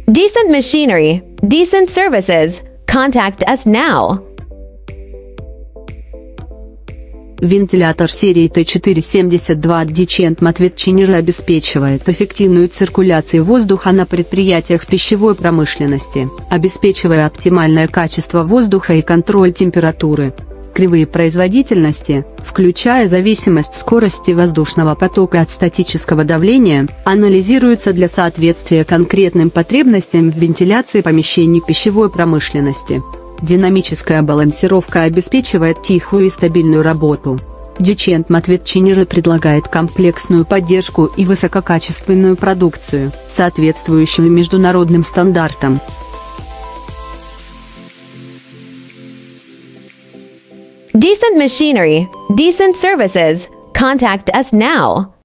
Decent machinery, decent services. Contact us now. Вентилятор серии T472 от Decent Matte Cleaner обеспечивает эффективную циркуляцию воздуха на предприятиях пищевой промышленности, обеспечивая оптимальное качество воздуха и контроль температуры. Кривые производительности, включая зависимость скорости воздушного потока от статического давления, анализируются для соответствия конкретным потребностям в вентиляции помещений пищевой промышленности. Динамическая балансировка обеспечивает тихую и стабильную работу. Decent Matte Cleaner предлагает комплексную поддержку и высококачественную продукцию, соответствующую международным стандартам. Decent machinery, decent services. Contact us now.